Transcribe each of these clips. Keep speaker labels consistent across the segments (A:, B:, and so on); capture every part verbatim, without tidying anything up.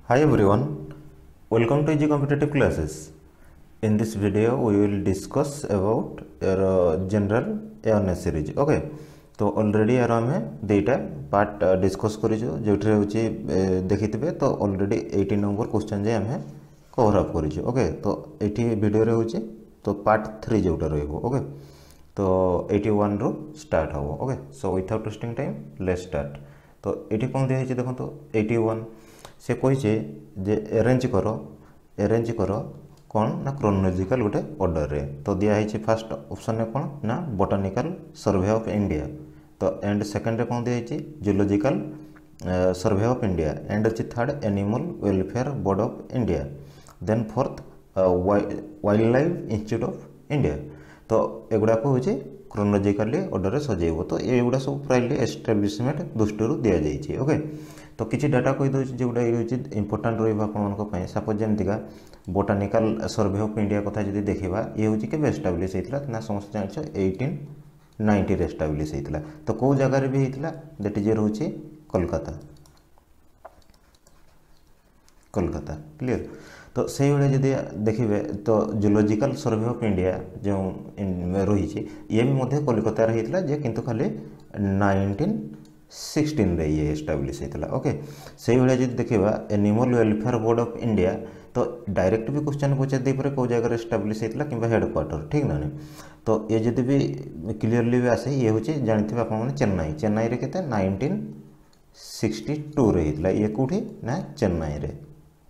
A: Hi everyone, welcome to Easy Competitive Classes. In this video, we will discuss about your uh, general awareness series. Okay, तो already यार हमें दुईटा part discuss करिजो जोठरे होची देखिथिबे तो already अठारह number question जे हमें cover up करिजो. Okay, तो एठी वीडियो रे होची तो पार्ट थ्री जोटा रहइबो. ओके, तो इक्यासी रो स्टार्ट हो. Okay, so without wasting time let's start. तो एठी कोन दिया है देखो तो इक्यासी से कही जे अरेंज कर अरेंज कर कौन ना क्रोनोलॉजिकल गोटे ऑर्डर रे. तो दिया है फास्ट ऑप्शन में कौन ना बोटानिकल सर्वे ऑफ इंडिया. तो एंड सेकंड रे कौन दिया है geological survey of India. And अच्छी third animal welfare board of India. Then fourth wildlife institute of India. तो एगुड़ाक हूँ क्रोनोलॉजिकली ऑर्डर रे सजेब. तो एगुड़ा सब प्राइली एस्टाब्लिशमेंट दृष्टि दि जाइए. ओके, तो किसी डाटा कहीदे जोटा इंपोर्टाट रहा. सपोज जमीका बोटानिकल सर्वे ऑफ इंडिया कथा जो देखा ये हूँ कि एस्टाब्लीश होता ना समस्त जान एटीन नाइंटी एस्टाब्लीश होता. तो कौ जगार भी होता दैट इज रोचे कोलकाता कोलकाता क्लियर. तो से जदि देखिए तो जियोलॉजिकल सर्वे ऑफ इंडिया जो रही ये भी कोलकाता होता जे किंतु खाली नाइंटीन सिक्सटीन रे ये एस्टाब्लीश होता. ओके, से भाई जब देखा animal welfare board of India तो डायरेक्ट भी क्वेश्चन पचार दे पारे कौ जगह एस्टाब्लीश होता कि हेडक्वार्टर ठीक ना. तो ये जब भी क्लीयरली भी आसे ये हूँ जानते आप चेन्नई चेन्नई रे केते नाइंटीन सिक्सटी टू रे होता. ये कौटी ना चेन्नई रे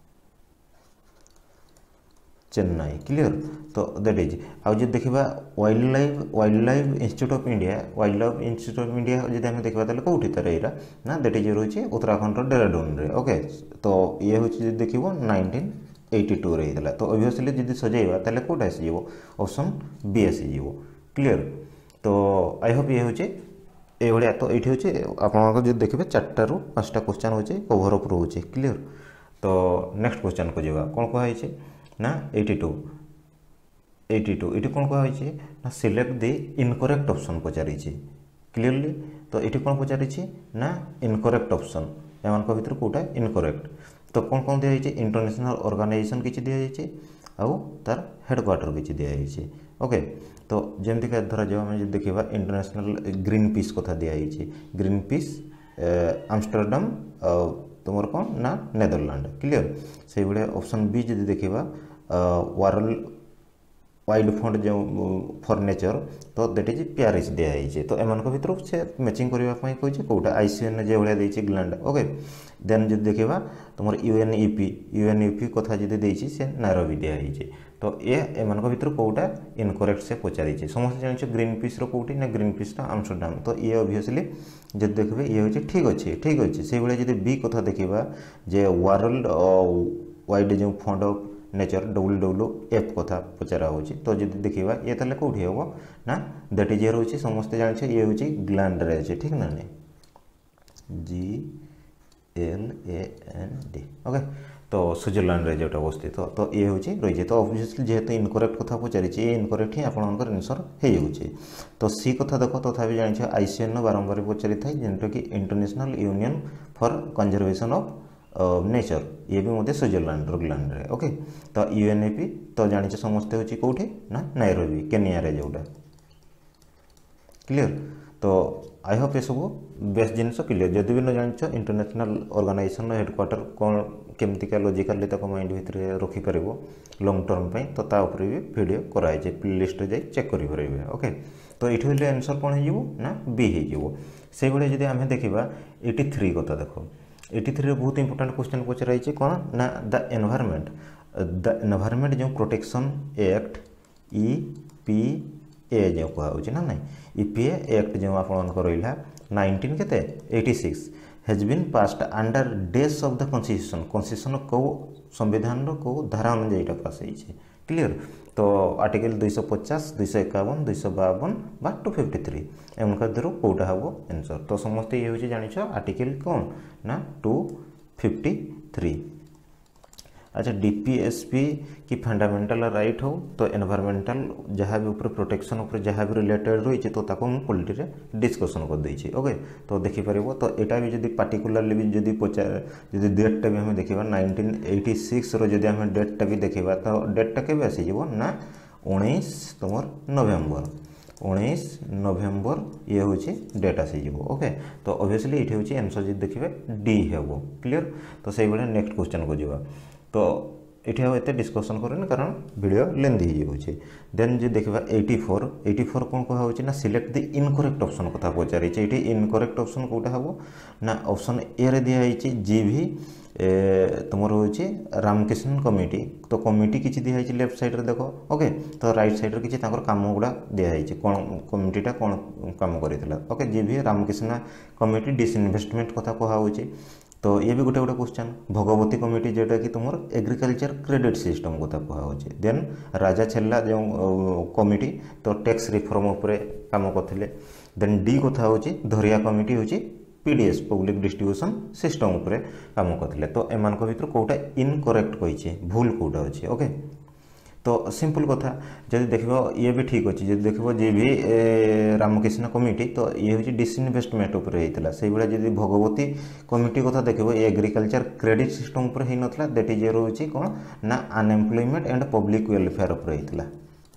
A: चेन्नई क्लियर. तो दैट इज आउ जो देखा wildlife wildlife institute of India wildlife institute of India जब आम देखा तेल कौटी तार यहाँ ना दैट इज रोचे उत्तराखंड डेहराडून रे. ओके, तो ये हूँ देख नाइंटीन एटी टू रे होता. तो ऑब्वियसली जब सजेबा तेल कौट आसीज ऑप्शन बी आसीज क्लियर. तो आई होप ये हूँ ये तो ये हूँ आप देखिए चार्टा रू पाँचटा क्वेश्चन हो कवर अप रोचे क्लियर. तो नेक्स्ट क्वेश्चन को जावा कौन कहुई ना एटी टू एटी टू ये कौन कहुई ना सिलेक्ट दी इनकरेक्ट ऑप्शन पचारि क्लीयरली. तो ये कौन पचारि ना इनकरेक्ट ऑप्शन एम भर कौटा इनकरेक्ट. तो कौन कौन दिखाई इंटरनेशनल ऑर्गेनाइजेशन किसी दिखाई आउ तार हेडक्वार्टर किसी दिखाई. ओके, तो जमीक धरा जाओ आम देखा इंटरनेशनल ग्रीन पीस कथा दिखाई ग्रीन पीस आमस्टरडाम तुम कौन ना नेदरलैंड क्लियर. से भाई ऑप्शन बी जब देखा वर्ल्ड वाइल्ड फंड जो फॉर नेचर तो दैट इज प्यारिस दिखाई. तो एम भर से मैचिंग करने कही कौटा आईसीएन जो भाया देती ग्लैंड. ओके, देन जो देखा तुम यूएनईपी यूएनईपी कथा जो देती से नायरोबी दिखाई. तो ये एम भर कौटा इनकरेक्ट से पचारि. समस्त जान ग्रीन पीस कौटी ना ग्रीन पीस आमस्टरडाम. तो ये ऑब्वियसली जब देखिए ये हूँ ठीक अच्छे ठीक अच्छे. से भाई जब बी कथा देखा जे वर्ल्ड वाइड जो fund of nature W W F कथा पचारा हो. तो जब देखा ये तेल कौटी हम ना दैट इज रोचे समस्ते जान ये हूँ ग्लैंड रे अच्छे ठीक ना G L A N D. Okay, तो स्विट्जरलैंड रे जोटा अवस्थित. तो, तो ये हूँ रही. तो ऑब्वियसली जेहेतु इनकरेक्ट कथा पचारि ये इनकरेक्ट ही आपंकर आंसर हो. तो सी कथा देख तथा जान आईसीएन बारंबार पचारि था जेनटा कि international union for conservation of nature ये भी मत स्विट्जरलैंड ग्लैंड रे. ओके, तो यूएनईपी तो जानी समस्ते हूँ कौटे ना नायरोबी केनिया रे जोटा क्लियर. तो आई होप ये सब बेस्ट जिनस क्लियर. जदि भी न जान इंटरनेशनल ऑर्गेनाइजेशन हेडक्वार्टर कौन केमतिका लॉजिकली तक माइंड भितर रखिपर लॉन्ग टर्म पे. तो तापर भी वीडियो कराई प्ले लिस्ट जाए चेक करेंगे. ओके, तो ये आंसर कौन हो ना बी हो. से भाई जब आम देखा एटी थ्री कथा देख एटी थ्री बहुत इंपोर्टेंट क्वेश्चन पचराई कौन ना द एनवायरनमेंट द एनवायरनमेंट जो protection act E P A जो कहुच ना ना ईपीए एक्ट जो आप रहा नाइंटीन के eighty six has been passed under days of the constitution constitution कौ संविधान कौ धारा अनुजाई पास होइए क्लियर. तो आर्टिकल दुईश पचास दुईश एकावन दुईश बावन बा टू फिफ्टी थ्री एम धर कौटा हम आंसर. तो समस्ते ये हूँ जान आर्टिकल कौन ना टू फिफ्टी थ्री. अच्छा डीपीएसपी की फंडामेंटल राइट हो तो एनवायरमेंटल जहाँ भी ऊपर प्रोटेक्शन ऊपर जहाँ भी रिलेटेड रही तो ताको मु पॉलिटी रे डिस्कशन कर देछि ओके तो देखि परिबो तो एटा भी जदी पार्टिकुलरली भी जदी पचार जदी डेटटा भी हम देखिबा नाइंटीन एटी सिक्स रो जदी हम डेटटा भी देखिबा तो डेटटा केबे आसी जीवो ना उन्नीस तुमर नवेम्बर उन्नीस नवेम्बर ये हूँ डेट आसीज ओके तो ऑब्वियसली ये हूँ आंसर जी देखिए डी हेबो क्लियर तो से भाई नेक्स्ट क्वेश्चन को जावा तो ये एत डिस्कसन करें कारण वीडियो लेंथी हो देन जो देखा एटी फोर एटी फोर कौन कह ना सिलेक्ट द इनकरेक्ट ऑप्शन कथा पचारि ये इनकरेक्ट ऑप्शन कौटा हम ना ऑप्शन ए रे दिखाई जी भी तुम हूँ रामकृष्ण कमिटी तो कमिटी किसी दिखाई लेफ्ट साइड रे देखो ओके तो राइट साइड रे किसी कम गुड़ा दिखाई कौन कमिटीटा कौन कम करता ओके जी भी रामकृष्ण कमिटी डिसइनभेस्टमेंट कथा कहुच्छे तो ये भी गोटे गोटे क्वेश्चन भगवती कमिटी जोटा कि तुम एग्रीकल्चर क्रेडिट सिस्टम कथा कहुच्छे देन राजा छेल्ला जो कमिटी तो टैक्स रिफॉर्म उपरे काम करते देन डी कथा हूँ धरिया कमिटी हूँ पीडीएस पब्लिक डिस्ट्रीब्यूशन सिस्टम उपरे काम करते तो एम भर कौटा इनकरेक्ट कही भूल कौटा अच्छे ओके तो सिंपल कथा जब देख ये भी ठीक अच्छे जब देख जी भी रामकृष्ण कमिटी तो ये हूँ डिसइनभेस्टमेंट होता से भाई जब भगवती कमिटी कथा देख एग्रीकल्चर क्रेडिट सिस्टम उपर होता दैट इज रोचे कौन ना अनएम्प्लॉयमेंट एंड पब्लिक वेलफेयर उपर होता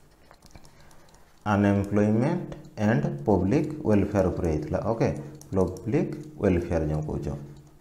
A: अनएम्प्लॉयमेंट एंड पब्लिक वेलफेयर उपर होता ओके पब्लिक वेलफेयर जो कौच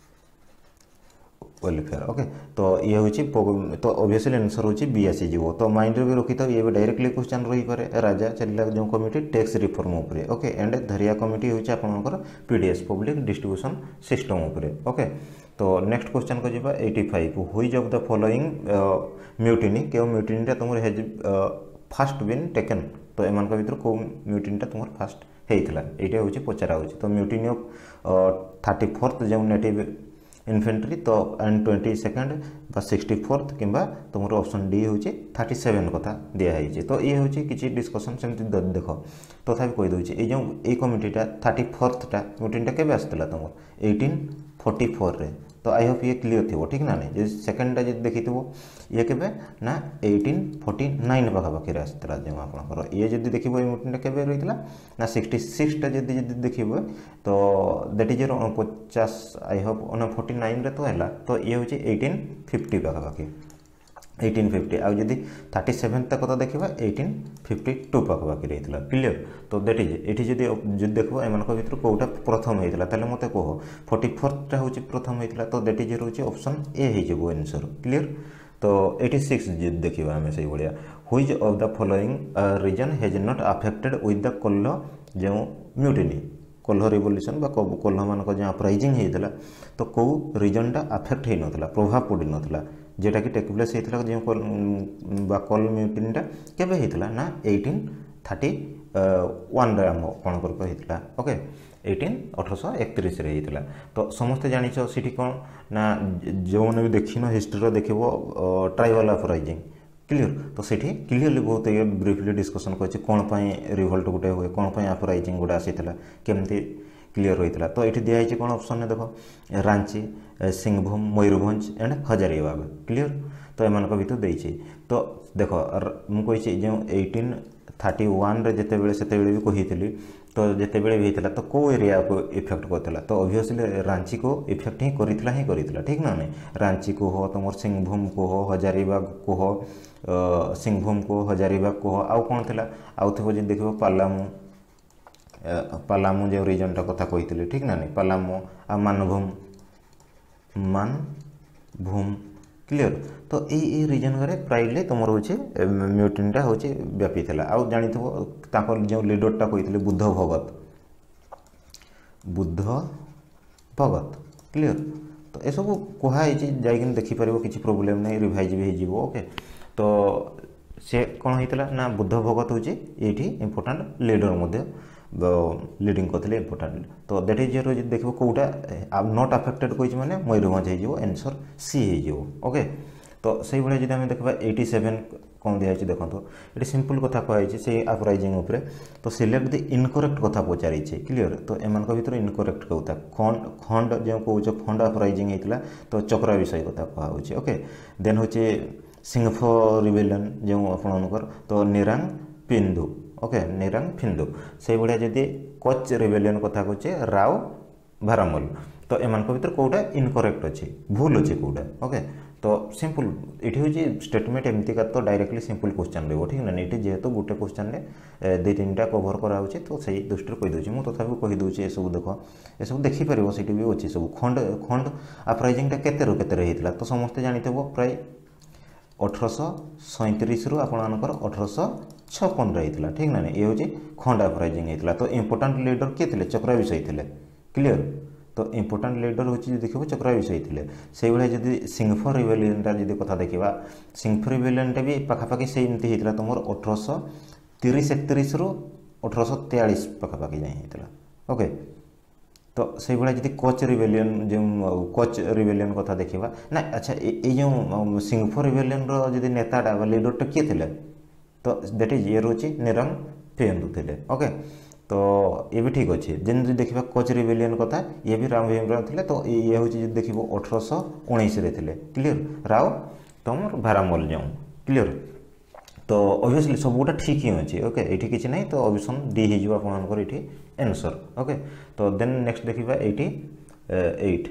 A: वेलफेयर ओके तो ये हूँ तो ऑब्वियसली आंसर हूँ बी आसीज तो माइंड भी रखी था ये भी डायरेक्टली क्वेश्चन रही पारे राजा चलिया जो कमिटी टैक्स रिफॉर्म उपरे ओके एंड धरिया कमिटी हूँ आपंकर पीडीएस पब्लिक डिस्ट्रीब्यूशन सिस्टम उपरे ओके तो नेक्स्ट क्वेश्चन को जीवा eighty five which of the following mutiny क्यों म्यूटिनीटा तुम हेज फास्ट बीन टेकन तो एम भर कौ म्यूटिनीटा तुम फास्ट होता यहाँ हूँ पचरा हो तो म्यूटिनी ऑफ थर्टी फोर्थ जो नेटिव इन्फेंट्री तो एंड ट्वेंटी सेकेंड बा सिक्सटी फोर्थ कि तुम ऑप्शन डी हूँ थर्टी सेवेन कथा दिखाई तो ये हूँ किसी डिस्कसन सेमती देख तथापि कहीदे ये जो ये कमिटीटा थर्टी फोर्थटा म्यूटिनीटा केबे आसला तुम एटीन फोर्टी फोर रे तो आई होप ये क्लीयर थी ठीक ना नहीं जो सेकेंडटा जो देखी ये के ना एटीन फोर्टी नाइन पाखापाखि आसला जो आप ये जब देख म्यूटिनीटा केबे रही ना सिक्सटी सिक्सटा जब देख तो दैट इज पचास आई होप अन फोर्टी नाइन रे तो है तो ये हूँ एटीन फिफ्टी पाखापाखि एटीन फिफ्टी आउ जदि थर्टी सेवेन तक कथा देखा एटीन फिफ्टी टू पाखापाखि रही क्लीयर तो दैट इज ये जब देख एम भर कौटा प्रथम होता है मत कह फोर्टी फोर्थटा हूँ प्रथम होता तो दैट इज रोचे ऑप्शन ए हो आंसर क्लीयर तो एटी सिक्स देखा आम से भाया which of the following region has not affected with the Kol जो म्यूटिनी कोल्ह रिवोल्यूशन कोल्ह मान जो अपराइजिंग होता तो कौ रीजनटा अफेक्ट हो नाला प्रभाव पड़ नाला जेटा कि टेक प्लेस होता जो कोल म्यूटिनीटा केबे होता ना एटीन थर्टी वन आम कौन कर होता ओके एटीन अठरश एकतीस होता तो समस्ते जान सी कौन ना जो मैंने भी देखिन हिस्ट्री देख ट्राइबल अपराइजिंग क्लीयर तो सीठी क्लीयरली बहुत ये ब्रीफली डिस्कसन कर कौन रिवोल्ट गोटे हुए कौन अपराइजिंग गोटे आसाला केमती क्लीयर होता तो ये दिखाई कौन ऑप्शन देखो रांची सिंहभूम मयूरभंज एंड हजारीबाग क्लीयर तो एम भर देती तो देख मुझे जो एटीन थर्टी वन जिते भी कही तो जिते भी होता तो कौ एरिया को इफेक्ट करता तो ऑब्वियसली रांची को इफेक्ट ही करता ही करता ठीक ना नहीं रांची को हो तुम सिंहभूम को हो हजारीबाग को हो सिंहभूम को हजारीबाग को हो आउ कौन थी आउ थे जी देख पालामू पालामू जो रीजनटा कथा कही ठीक ना नहीं पालामू आ मानभूम मानभूम क्लीयर तो ये रीजन घरे प्राइली तुम हूँ म्यूटिनटा हूँ व्यापी था आउ जानी जो लीडरटा कही बुद्ध भगत बुद्ध भगत क्लीयर तो ये सब कहुई जाइन देखिपर किसी प्रोब्लेम नहीं रिवाइज भी हो ओके तो से कौन होता ना बुद्ध भगत हूँ ये इंपोर्टाट लीडर लीडिंग करते इंपोर्टाट तो दैट इज देख कौटा नॉट अफेक्टेड कही मैंने मयूरभंज हो आंसर सी हो ओके तो से भाई जब आम देखा एटी सेवेन कौन दिखाई देखो ये सिंपल कथा कहुई से अपराइजिंग उपरे तो सिलेक्ट द इनकरेक्ट कथा पचारि क्लीयर तो एम भर इनकरेक्ट कौता खंड खंड जो कौच खंड अपराइजिंग होता तो चक्रा विषय कथा कहुचे ओके देन हूँ सिंहफो रिबेलियन जो आपणकर तो निरांग पिंदु ओके निरांग फिंदु से भाया जदि कच रिबेलियन कथा कहे राव भारामल तो एम भर कौटा इनकरेक्ट अच्छे भूल अच्छे कौटा ओके तो सिंपल ये हूँ स्टेटमेंट एमती का तो डायरेक्टली सिंपल क्वेश्चन रही ठीक ना ये जेहेतु गोटे क्वेश्चन में दु तीन टा कवर कराऊँ तो सही दृष्टि कहीदे मुझे तथा कहीदे ये सब देख ये सब देखिपर से भी अच्छे सब खंड खंड अपराइजिंग केते रू केते होता तो समस्ते जानते प्राय अठरश सैंतीस रु आपर अठरश छप्पन होता ठीक ना ये हूँ खंड अपराइजिंग होता तो इंपोर्टाट लीडर किए थे चक्रा विषय थे क्लीयर तो इंपोर्टाट लीडर हूँ देखो चक्रा विषय थे से भाई जब सिंहफो रिबेलियनटा जब कथा देखा सिंहफो रिबेलियनटा भी पखापाखि से एमती होता तुम अठरश तीस एकतीस रु अठरश तेयालीस पखापाखि जाए होता ओके तो से भाई जब कच रिबेलियन जो कच रिबेलियन कथा देखा ना अच्छा ये जो सिंहफो रिबेलियन जब नेताटा लीडरटा किए थे तो दैट इज ये रोचे निरंग फेंदु थे ओके तो ये भी ठीक अच्छे जेन देखा कच रिबेलियन कथा ये भी राम भीमराव थे तो ये हूँ देख अठरश उन्नीस थे क्लीयर राव तुम भारामल जाऊँ क्लीयर तो ऑब्वियसली सब गोटा ठीक ही अच्छे ओके ये किसी ना तो ऑप्शन डी हो आपर ये आंसर ओके तो देन नेक्स्ट देखा एटी एट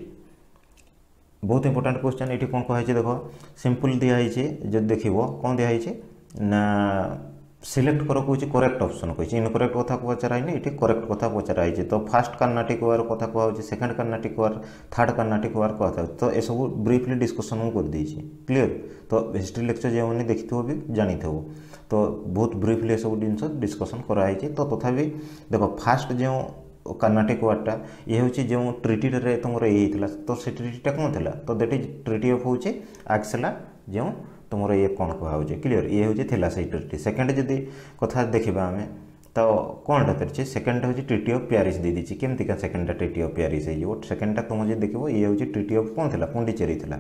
A: बहुत इंपोर्टेंट क्वेश्चन ये कौन कहे देख सिंपल दिखाई जब देख कौन दिखाई ना सिलेक्ट करो कौन करेक्ट ऑप्शन कही इनकरेक्ट कथा पचराई ये करेक्ट कथा पचराई तो फास्ट कर्नाटिक वार कथा कहूँ second Carnatic war third Carnatic war कथा तो ये सब ब्रीफली डिस्कसन मुझे कर देछि क्लीयर तो हिस्ट्री लेक्चर जो मैंने देखी भी जानी तो बहुत ब्रीफली सब जिन डिस्कसन कराई तो तथापि देखो फास्ट जो कर्नाटिक वार्टा ये हूँ जो ट्रिटी तुम ये तो से ट्रिटीटा कौन थी तो दैट इज ट्रिटी ऑफ हूँ आक्सेला जो तुम ये कौन कहुचे क्लीयर ये हूँ से ट्रिटी सेकेंड जदि कथा देखा आम तो कौन कर सेकेंड हूँ ट्रिटी ऑफ प्यारिस दे दी केमती का सेकेंडा ट्रिटी ऑफ प्यारिस हो सेकेंडा तुम जो देख ये हूँ ट्रिटी ऑफ कौन थी पुंडीचेरी थी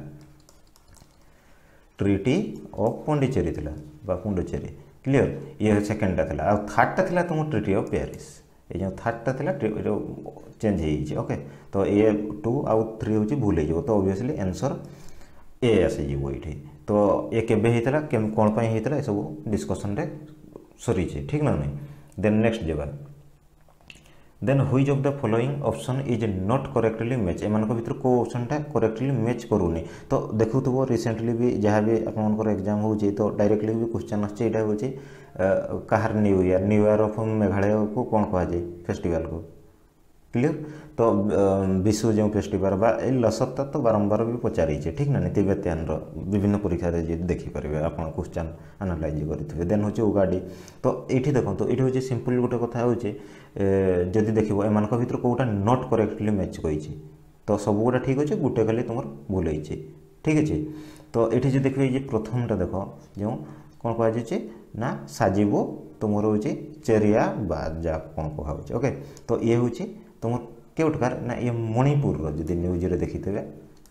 A: ट्रिटी ऑफ पुंडीचेरी थी पुंडुचेरी क्लीयर ये सेकेंडा थी आ थर्डटा थी तुम ट्रिटी ऑफ प्यारिस ये जो थर्डटा थी चेंज हो ओके तो ए टू आउ थ्री हूँ भूल हो तो ऑब्वियसली आंसर ए आसीज ये तो ये केबे होता कौन पर होता है सब डिस्कसन रे सरी ठीक ना नहीं देन नेक्स्ट जगह then which of the following option is not correctly match एम भर को ऑप्शनटा करेक्टली मैच करूनी तो देखु तो रिसेंटली भी जहाँ भी आपंकर एग्जाम हो तो डायरेक्टली भी क्वेश्चन आसान हूँ कहार new year new year of Meghalaya को कौन कहुए फेस्टिवल को क्लीयर तो विशु जो फेस्टिवल बा लसरता तो बारंबार भी पचारी ठीक ना तिब्बतियान विभिन्न परीक्षा देखिपारे आप क्वेश्चन आनालाइज करेंगे देन हूँ उगाड़ी तो ये देखो ये हूँ सिंपल गोटे कथा हूँ जदि देख एम भर कौटा नॉट करेक्टली मैच कही तो सब गुड़ा ठीक अच्छे गोटे खाली तुम भूल होती ठीक अच्छे तो ये जो देखिए ये प्रथमटा देख जो कौन कहुचे ना साजिबो तुम हूँ चेरिया बाजा कौन कहुचे ओके तो ये हूँ तुम केउठकार ना ये मणिपुर जदि न्यूज रे देखी थे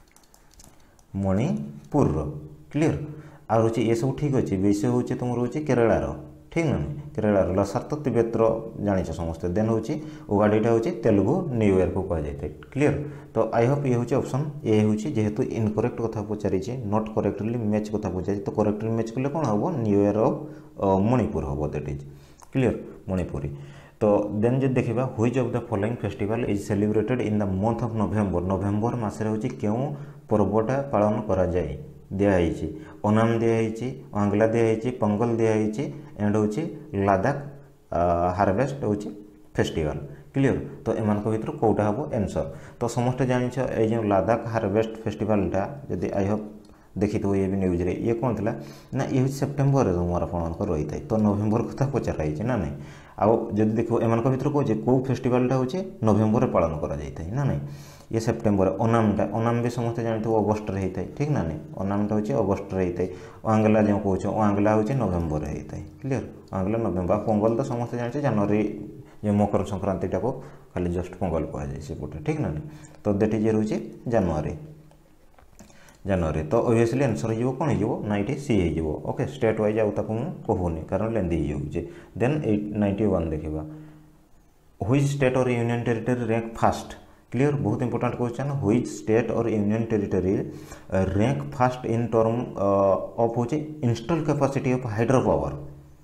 A: मणिपुर क्लीयर आ रोचे ये सब ठीक अच्छे विषय हूँ तुम रोचे केरलार ठीक ना केरलार लसार तो तिब्बतर जानिछ समस्ते देन हूँ उगाड़ीटा हूँ तेलुगु न्यू ईयर को कह जाए क्लीयर तो आई होप ये हूँ ऑप्शन ए हूँ जेहेतु इनकरेक्ट कथा पचारि नॉट करेक्टली मैच कथा पचारि तो करेक्टली मैच कले कौन हम न्यू ईयर ऑफ मणिपुर हम दैट इज क्लीयर मणिपुरी तो देन जो देखा which of the following festival is celebrated in the month of November November मसरे हूँ क्यों पर्वटा पालन करा जाए दिखाई ओनाम दिखाई आंगला दिखाई पोंगल दिखाई एंड हूँ लद्दाख हार्वेस्ट हूँ फेस्टिवल क्लीयर तो एम भर कौटा हम आंसर तो समस्त जानिछ ये जो लद्दाख हार्वेस्ट फेस्टिवलटा जदि आई होप देखी तो ये भी न्यूज रे ये कौन थी ना ये सेप्टेम्बर तुम आप रही था तो नवेम्बर कथा पचाराई ना नहीं आउ जब देख एम भर कहे कौ फेस्टिवलटा हूँ नवेम्बर पालन कर ना नहीं ये सेप्टेम्बर ओनामटा ओनाम भी समस्त जानते अगस्ट रे होता है ठीक ना नहीं ओनामटा हूँ अगस्ट रे होता है आंगला जो कहो आंगला हूँ नवेम्बर होता है क्लीयर आंगला नवेम्बर पोंगल तो समस्त जानते जनवरी जो मकर संक्रांतिटा को खाली जस्ट पोंगल कहुए सेपटे ठीक ना नहीं तो दैट इज रोचे जनवरी जनवरी तो ऑब्वियसली आंसर हो कौन हो ना ये सी हो ओके स्टेट वाइज आउ ताको कहूनी कारण लेंदी हो देन नाइंटी वन देखा which state or union territory rank first clear बहुत important question which state or union territory rank first in term of होचे install capacity of hydro power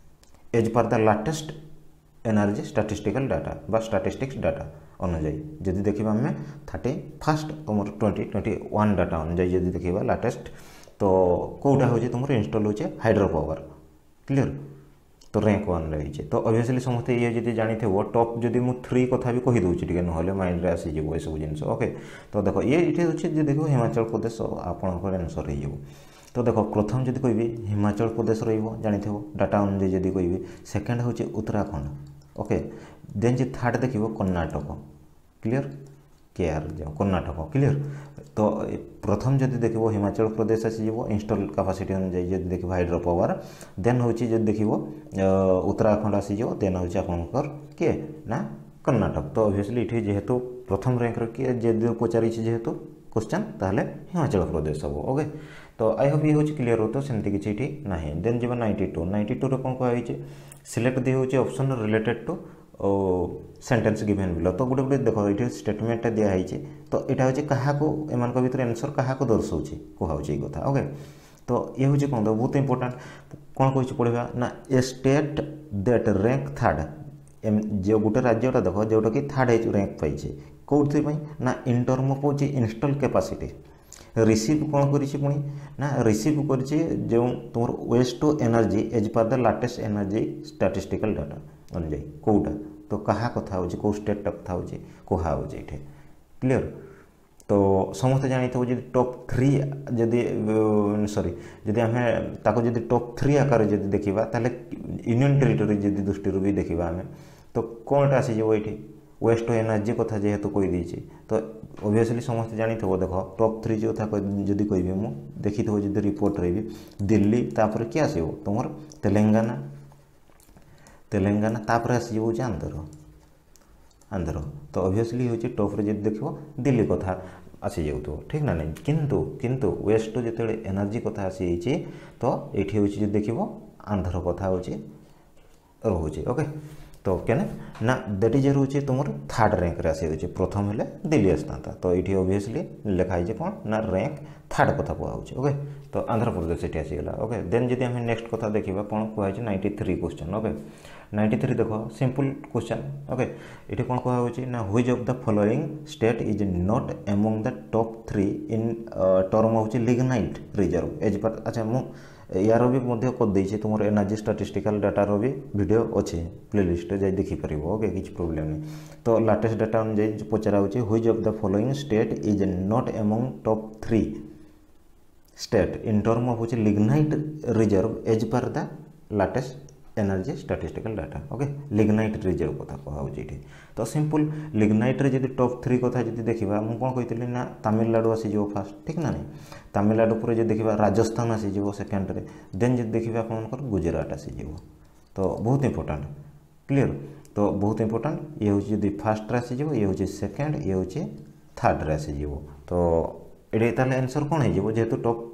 A: as per the latest energy statistical data बा statistics data अनुजाई जदि देखा आम thirty first तुम twenty twenty one data अनुजाई जदि देखा लाटेस्ट तो कौटा हूँ तुम इनस्टल हो हाइड्रो पावर क्लियर तो रैंक वन रही तो ऑब्वियसली समस्ते ये जब जानी थे टॉप जदि मुझे थ्री कथा भी कहीदे टे ना माइंड में आसीज ये सब जिन ओके तो देख ये ये देख हिमाचल प्रदेश आपंकर आंसर हो तो देख प्रथम जब कहि हिमाचल प्रदेश रही डाटा अनुजाई जब कहि सेकेंड हूँ उत्तराखंड ओके देन जी थर्ड देख कर्णाटक क्लियर केआर जो कर्णाटक क्लियर तो प्रथम जब देख हिमाचल प्रदेश आसीज इंस्टॉल कैपेसिटी अनुजाई जब देख हाइड्रो पावर देन हूँ जब देख उत्तराखंड आसीज देन हूँ आपंकर किए ना कर्णाटक तो ऑब्वियसली ये जेहेतु प्रथम रैंक किए जदि पचारि जेहेतु क्वेश्चन ताहले हिमाचल प्रदेश हम ओके तो आई होप ये हूँ क्लीयर हो तो सेमती किसी ना देन जी नाइंटी टू नाइंटी टू कौन कहुई सिलेक्ट दी हूँ option related to sentence given below तो गोटे गोटे देख ये स्टेटमेंट दिखाई तो यहाँ हूँ क्या एम भर आंसर क्या दर्शाऊँ कहुई कथा ओके तो ये हूँ कौन तो बहुत इंपोर्टेंट कौन कह पढ़ा ना a state that rank third जो गोटे राज्यटा देख जोटा कि थर्ड रैंक पाई कौन ना इन टर्म ऑफ हूँ इनस्टॉल कैपेसिटी रिसीव कौन करी ना रिसीव कर जो तुम waste to energy as per the latest energy statistical data अनुजाई कौटा तो क्या कथा हो कौ स्टेट कथा हो कहुँ ये क्लीयर तो समस्त जानी थे जी टॉप थ्री जदि सॉरी जदि आम ताको जदि टॉप थ्री आकार जदि देखा ताले यूनियन टेरिटरी जदि दृष्टि भी देखा आम तो कौनटा आसीज ये वेस्ट टू एनर्जी कथा जेहेतु कहीदे तो ऑब्वियसली समस्त जानी थे देख टॉप थ्री जो था जदि कहि मु देखी थो जदि रिपोर्ट रही दिल्ली तापर किए आसो तुम तेलंगाना तेलंगाना तापर आसो आंध्र आंध्र तो ऑब्वियसली हूँ टॉप रे जब देख दिल्ली कथा आसी जाऊ ठीक ना नहीं किंतु किंतु वेस्ट जो एनर्जी कथा आसी तो ये हूँ देख आंध्र कथा हूँ रोचे ओके तो क्या ना दैट इज रोचे तुम थर्ड रैंक रे आसी प्रथम हेले दिल्ली आसता तो ये ऑब्वियसली लिखाई कौन ना रैंक थर्ड कथा कहुचे ओके तो आंध्र प्रदेश ये आसीगला ओके देन जब आम नेक्स्ट कथा देखा कौन कहुई ninety three question okay ninety three देख सिंपल क्वेश्चन ओके ये कौन कहुई ना which of the following state is not among the top three in term हूँ लिग्नाइट रिजर्व एज पर अच्छा मु यार भी कर तुम एनर्जी स्टैटिस्टिकल डाटार भी वीडियो अच्छे प्लेलिस्ट जाए देखिपर ओके किसी प्रोब्लेम नहीं तो लेटेस्ट डाटा अनुजाई पचरा हो which of the following state is not among top three state in term of हूँ lignite reserve as per the latest energy statistical data okay lignite reserve कथा कहुई तो सिंपल लिग्नाइट रे जब टॉप थ्री कथा जब देखा मुझे कौन कही ना तमिलनाडु आसीज फास्ट ठीक ना नहीं तमिलनाडु पर जो देखा राजस्थान आसीज सेकेंड रे देन जो देखा आपंकर गुजरात आसीज तो बहुत इंपोर्टेंट क्लीयर तो बहुत इंपोर्टेंट ये हूँ जी फास्ट रे आसीज ये हूँ सेकेंड ये हूँ थर्ड रे आसीज तो ये आंसर कौन हो जेहेतु टॉप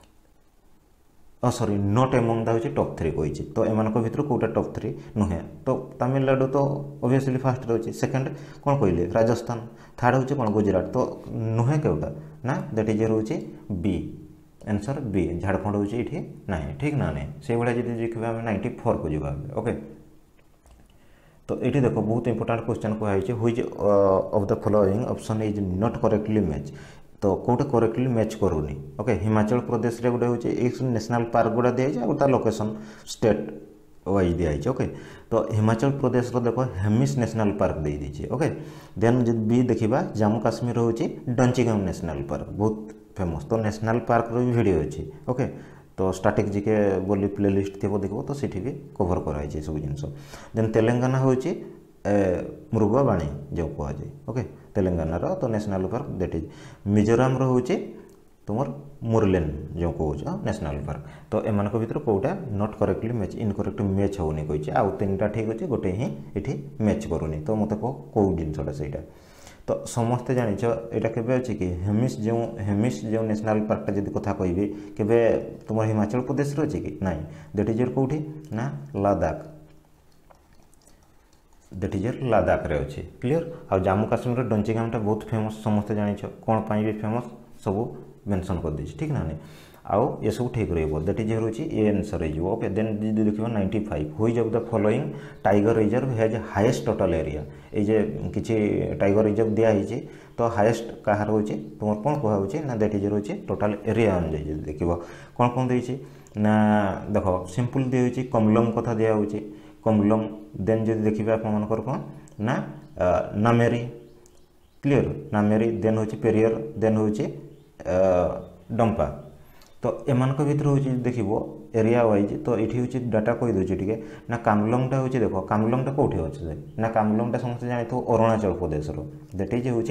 A: सॉरी नॉट एमंग दा हूँ टॉप थ्री कही तो एम भर कौटा टॉप थ्री नुहे तो तमिलनाडु तो ऑब्वियसली फास्ट रही सेकेंड कौन कहले राजस्थान थर्ड हूँ कौन गुजरात तो नुहे कौटा ना दैट इज रोचे बी आंसर बी झाड़खंड हूँ ये ना ठीक ना नहीं से भाया जी देखा आम नाइंटी फोर को जावा ओके तो ये देख बहुत इंपोर्टेंट क्वेश्चन कहुई which of the following option is not correctly match तो कौटे करेक्टली मैच करूनी ओके हिमाचल प्रदेश रे गोटे हूँ एक नेशनल पार्क गुड़ा दिखाई गोटा लोकेशन स्टेट वाइज दिखाई ओके तो हिमाचल प्रदेश रो देखो हेमिस नेशनल पार्क दे दीजिए ओके देन जब भी देखा जम्मू काश्मीर हूँ डंचीगांव नेशनल पार्क बहुत फेमस तो नेशनल पार्क रो भी वीडियो अच्छी ओके तो स्टैटिक जीके बोली प्लेलिस्ट थी देखो तो सीठी भी कभर कराई सब जिन देन तेलंगाना हूँ मृगवाणी जो कहुए ओके तेलंगाना रो तो national park that is Mizoram रो हूँ तुम मुरलेन जो कह नेशनल पार्क तो एम भर कौटा not correctly match incorrect match होनी कही आउ तीन टा ठीक अच्छे गोटे ही ये मैच करूनी तो मत कह कौ जिनसा से तो समस्ते जानिछ एटा केबे अछि कि हेमिस जो हेमिस जो नेशनल पार्क जदि कथा कहबे केबे तुम हिमाचल प्रदेश रो अछि कि नाही दैट इज योर कोठी ना Ladakh that is your Ladakh रे अछि क्लियर आ जम्मू काश्मीर रो डंचीगामटा बहुत फेमस समस्ते जानिछ कोन पई भी फेमस सब मेंशन कर दी ठीक ना नहीं आउ ये सब ठीक रहिबो दैट इज होची ए आंसर रे जो ओके देन जदि देखिबो ninety five which of the following tiger reserve has highest total area ए जे किछि टाइगर रिजर्व दिया हिची तो हाईएस्ट कहार होची तुमर कोन कोहा होची ना दैट इज होची टोटल एरिया अन जे देखिबो कोन कोन देइची ना देखो सिंपल दे होची कमलम कथा दिया होची कमलम देन जदि देखिबा आपन मन कर कोन ना नामेरी क्लियर नामेरी देन होची पेरियर देन होची डंपा तो एमान को भीतर होची देखिबो एरिया वाइज तो एठी होची डाटा कोइ दोची ठीक है ना कामलंगटा होची देखो कामलंगटा कोठी होची ना कामलंगटा समस्त जानि तो अरुणाचल प्रदेश रो दैट इज होची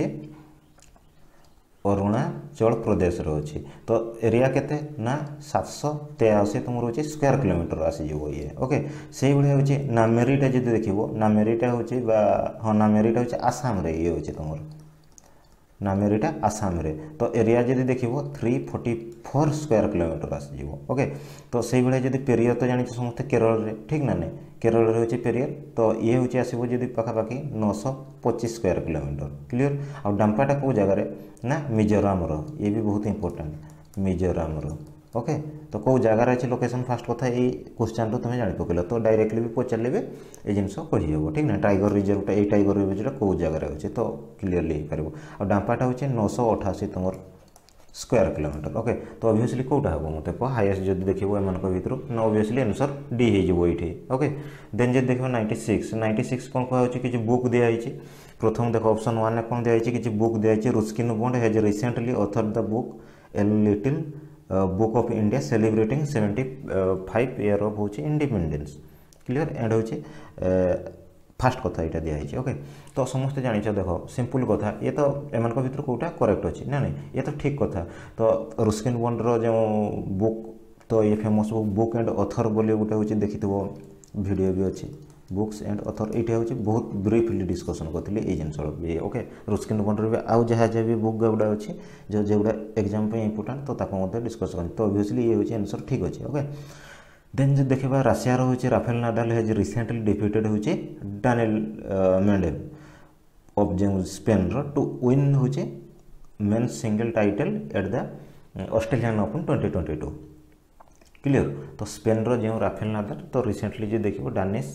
A: अरुणाचल प्रदेश रो होची तो एरिया केते ना सात सौ तेयासी तुम होची स्क्वायर किलोमीटर आसी जीवो ये ओके सेही बळे होची नामेरीटा जदि देखिबो नामेरीटा होची बा ह नामेरीटा होची आसाम रे ये होची तुमर नामेरीटा आसाम रे तो एरिया जदि देखिबो three forty four square kilometer आसी जीवो ओके तो सेही बळे जदि पेरियर तो जानि समस्त केरल रे ठीक ना नै केरल रे होची पेरियर तो ये होची आसीबो जदि पाखा पाखी नौ सौ पच्चीस स्क्वायर किलोमीटर क्लियर आ डंपाटा को जगह रे ना मिजोरम रो ये भी बहुत इंपोर्टेंट मिजोरम रो ओके तो को जगह रे लोकेशन फास्ट कथा ए क्वेश्चन तो तुम जानि पकेलो तो डायरेक्टली भी पचार लेबे ए जिंस कहि हेबो ठीक ना टाइगर रिजर्वटा ए टाइगर रिजर्वटा को जगह रे होची तो क्लियरली हे परबो आ डंपाटा होची नौ सौ अठासी तुमर स्क्वायर किलोमीटर ओके तो ऑब्वियसली कोटा हबो मते को हाईएस्ट जदि देखिबो एमान को भीतर ना ऑब्वियसली आंसर डी हे जबो इठी ओके देन जे देखिबो नाइंटी सिक्स नाइंटी सिक्स कोन को होची कि बुक दिया हिची प्रथम देखो ऑप्शन वन ने कोन दिया हिची कि बुक दिया हिची Ruskin Bond has recently author the book a little book of India celebrating seventy five year of होची इंडिपेंडेंस क्लियर एंड होची फास्ट कथा एटा दिया हिची ओके तो समस्त जानिछ देखो सिंपल कथा ये तो एमान को भीतर कोटा करेक्ट अछि ना नहीं ये तो ठीक कथा तो रुस्किन बॉन्ड रो जो बुक तो ये famous book book and author बोली गोटे होची देखितबो वीडियो भी अछि बुक्स एंड ऑथर एटा होची बहुत ब्रीफली डिस्कशन करथिले ए जिंस बे ओके रुस्किन बॉन्ड रो आउ जहा जे भी बुक गुडा अछि जो जेउडा एग्जाम पे इंपोर्टेंट तो ताको मते डिस्कस करन तो ऑब्वियसली ये होची आंसर ठीक अछि ओके देन जे देखिबा रशिया रो होची Rafael Nadal has recently defeated होची डानियल मेंडेल ऑफ जे स्पेन रो टू विन होची men single title at the Australian Open twenty twenty two clear तो स्पेन रो जे राफेल नाडाल तो रिसेंटली जे देखिबो डानिश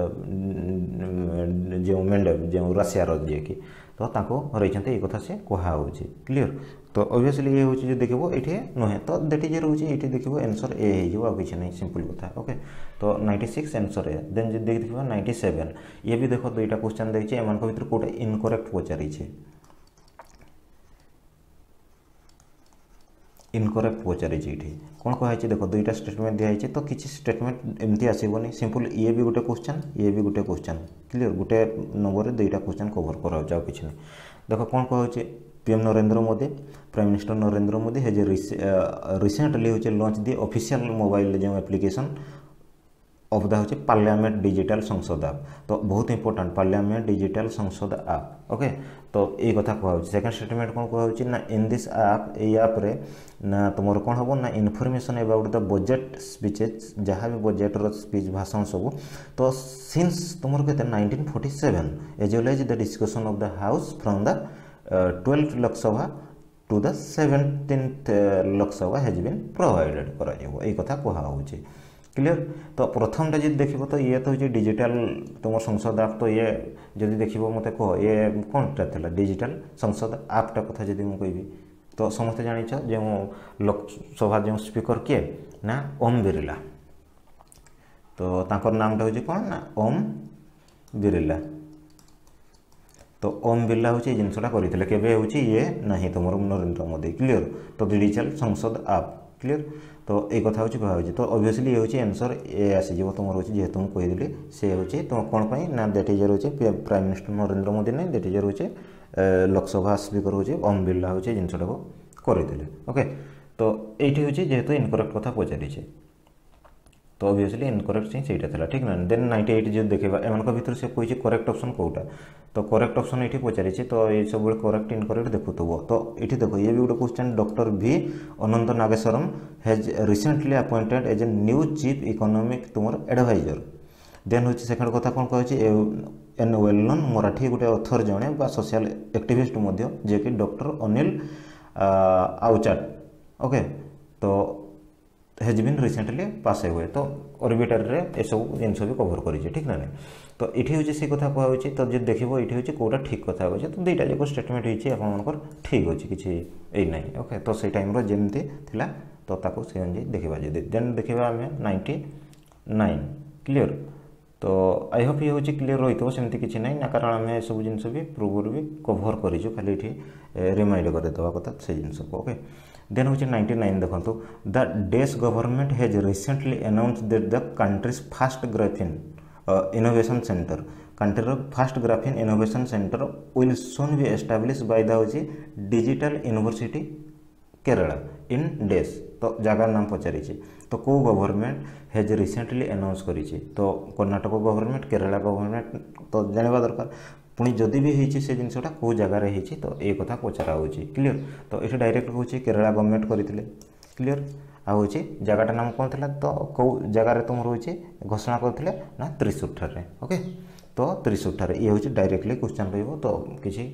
A: जे मेंडेल जे रशिया रो जे की तो ताको रहिचंते ए कथा से कोहा होची क्लियर तो ऑब्वियसली ये होची जे देखिबो एठी नहे तो दैट इज होची एठी देखिबो आंसर ए हे जो आ किछ नै सिंपल कथा ओके तो नाइंटी सिक्स आंसर है देन जे देखिबो नाइंटी सेवन ये भी देखो दुईटा क्वेश्चन दैछि एमान को भीतर कोटा इनकरेक्ट पचारि छै इनकरेक्ट पचारि छै एठी कोन कहै छै देखो दुईटा स्टेटमेंट दिया छै तो किछ स्टेटमेंट एमती आसीबोनी सिंपल ये भी गोटे क्वेश्चन ये भी गोटे क्वेश्चन क्लियर गोटे नंबर रे दुईटा क्वेश्चन कवर करा जाउ किछ नै देखो कोन कहै छै PM Narendra Modi prime minister Narendra Modi has recently होचे लॉन्च द ऑफिशियल मोबाइल जो एप्लीकेशन ऑफ द होचे पार्लियामेंट डिजिटल संसद ऐप तो बहुत important parliament digital Sansad app okay तो ए कथा कहौ सेकंड स्टेटमेंट कोन कहौ ना इन दिस ऐप ए ऐप रे ना तुमर कोन हबो ना information about the budget speeches जहां भी बजट रो स्पीच भाषण सब तो सिंस तुमर केते nineteen forty seven as well as the discussion of the house from the twelfth Lok Sabha to the seventeenth Lok Sabha has been provided करा जेबो ए कथा कोहा होची क्लियर तो प्रथम टा जदि देखिबो तो ये तो होची डिजिटल तुम संसद ऐप तो ये जदि देखिबो मते को ये कोनटा थला डिजिटल संसद ऐप टा कथा जदि म कहबी तो समस्त जानिछ जे लोकसभा जे स्पीकर के ना ओम बिरला तो ताकर नाम टा होची कोन ना ओम बिरला तो ओम बिरला होची जिनसटा करितले केबे होची ये नाही तमर नरेंद्र मोदी क्लियर तो डिजिटल संसद ऐप क्लियर तो ए कथा होची कहा होची तो ऑब्वियसली ये होची आंसर ए आसी जेबो तमर होची जे तुम कहि दिले से होची तो कोन पई ना दैट इज होची प्राइम मिनिस्टर नरेंद्र मोदी नै दैट इज होची लोकसभा स्पीकर होची ओम बिरला होची जिनसटा को करितले ओके तो एठी होची जेहेतु इनकरेक्ट कथा पचारि छे तो ऑब्वियसली इनकरेक्ट सी सहीटा था ठीक ना। देन नाइंटी एट जो देखा एम भर से कही करेक्ट ऑप्शन कौटा तो करेक्ट ऑप्शन ये पचारि तो ये सब करेक्ट इनकरेक्ट देखुव तो ये देखो ये भी गोटे question doctor V Anantha Nageswaran has recently appointed as a new chief economic तुम एडवाइजर। देन हूँ सेकेंड कथा कौन कहे एन वेल नोन मराठी गोटे अथर जड़े सोशल एक्टिविस्ट जे कि डॉक्टर अनिल आउचाट ओके तो हैज बीन रिसेंटली पास हुए तो ऑर्बिटर रे ए सब जिनस भी कवर करें ठीक ना। तो ये हूँ से कथा कहुच्छे तो जो देख ये हूँ कौटा ठीक कथा हो तो दुईटा जाक स्टेटमेंट होती आपर ठीक अच्छे किसी ना ओके तो से टाइम जमती थिला तो ताको से अनुसार देखा जब देन देखा आम नाइंटी नाइन क्लीयर। तो आई होप ये हूँ क्लीयर रही है सेमती किसी ना ना कारण आम सब जिन भी पूर्व भी कभर करूँ खाली ये रिमाइंड करदेवा कथा से जिनस को ओके। देन हूँ नाइंटी नाइन देखो द डेश government has recently announce that the country's first graphene innovation center country first graphene innovation center will soon be establish by the हूँ डिजिटल यूनिवर्सिटी केरला इन डेश तो जगार नाम पचारि तो कौ गवर्नमेंट हैज रिसेंटली अनाउंस करी तो कर्णाटक गवर्नमेंट केरला गवर्नमेंट तो जानवा दरकार पुणी जदि भी होती से जिनसा कौ जगार होती तो ये कथा पचरा हो क्लीयर। तो ये डायरेक्ट हूँ केरला गवर्नमेंट करते क्लीयर आ हूँ जगटा नाम कौन था तो कौ जगार तुम रोचे घोषणा करते ना त्रिशूर ठारे ओके तो त्रिशूर ठारे ये हूँ डायरेक्टली क्वेश्चन रही तो किसी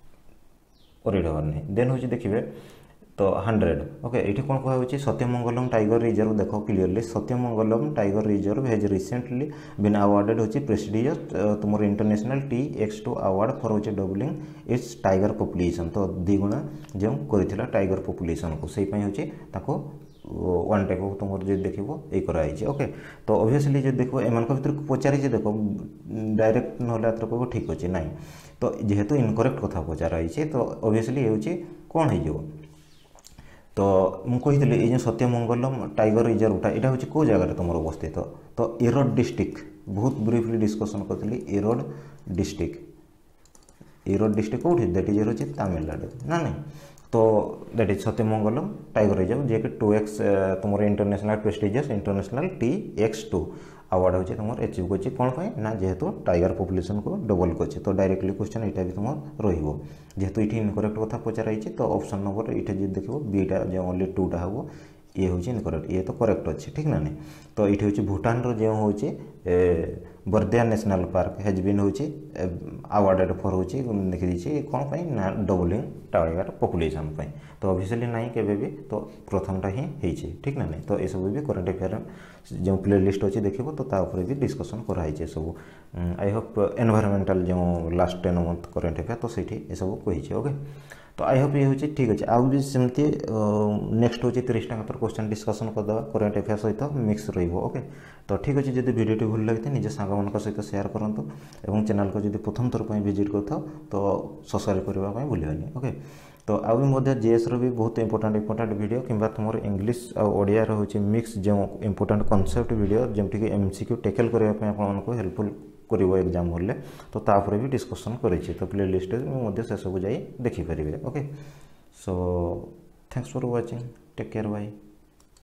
A: ओरिड हबार नहीं। देन हूँ देखिए तो हंड्रेड ओके ये कौन कहुच्छे सत्यमंगलम टाइगर रिजर्व देखो clearly Sathyamangalam tiger reserve has recently been awarded होची प्रेस्टिजियस तुम international T X two award for होची डबलिंग इट्स टाइगर पॉपुलेशन तो द्विगुणा जो करथिला टाइगर पॉपुलेशन को सही होची ताको वन टाइप ऑफ तुम जो देख ये कराई ओके। तो ऑब्वियसली जो देखो एम भर पचारि देख डायरेक्ट ना कह ठीक अच्छे ना तो जेहेतु इनकरेक्ट कथा पचाराई तो ऑब्वियसली ये हूँ कौन हो तो मुझे ये जो सत्यमंगलम टाइगर रिजर्वटा यहाँ हूँ कौ जगह तुम अवस्थित तो, तो इरोड डिस्ट्रिक्ट बहुत ब्रीफली डिस्कसन करी इरोड डिस्ट्रिक्ट इरोड डिस्ट्रिक्ट कौटी दैट इज हूँ तमिलनाडु ना नहीं तो that is Sathyamangalam tiger reserve जे कि टू एक्स तुम international prestigious international T X two award हूँ तुम एचिव कर कौन ना जेहेतु टाइगर पॉपुलेशन को डबल कर तो डायरेक्टली क्वेश्चन यहाँ भी तुम रेहेतु ये इनकरेक्ट कथा पचाराई तो ऑप्शन नंबर ये जो देख बीटा जो ओनली टूटा हम ये हूँ इनकरेक्ट ये तो करेक्ट अच्छे ठीक ना नहीं। तो ये हूँ भूटान जो हूँ Bardia national park has been हूँ अवार्डेड फॉर हूँ देखी कौन पाई ना डबलिंग टाइगर पॉपुलेशन पाई तो ऑब्वियसली ना के भी तो प्रथमटा ही होती ठीक ना नहीं। तो ये सब भी करेंट अफेयर जो प्ले लिस्ट अच्छी देखो तो तापर भी डिस्कसन कराई सब आई होप एनवायरमेंटल जो last ten month current affair तो सही ये सब कही ओके। तो आई होप ये हूँ ठीक अच्छे आउ भी सेमती नेक्स्ट हूँ तीस टाँग तर क्वेश्चन डिस्कसन करदे करेंट अफेयर सहित मिक्स रोके। तो ठीक अच्छे जब वीडियो भल लगी निज सांग सहित शेयर करूँ और चैनल को जब प्रथम थर पर विजिट कर तो सब्सक्राइब करने भूलनी ओके। तो आउ भी जीएस रो भी बहुत इंपोर्टेंट इंपोर्टेंट वीडियो किंबा तुम इंग्लिश और ओडिया हूँ मिक्स जो इंपोर्टेंट कॉन्सेप्ट वीडियो जमीक एमसीक्यू टैकल करने आपको हेल्पफुल कर एग्जाम हॉल तो तापर भी डिस्कसन करें तो प्ले लिस्ट में से सब जाई देखिपारे okay. So thanks for watching take care bye.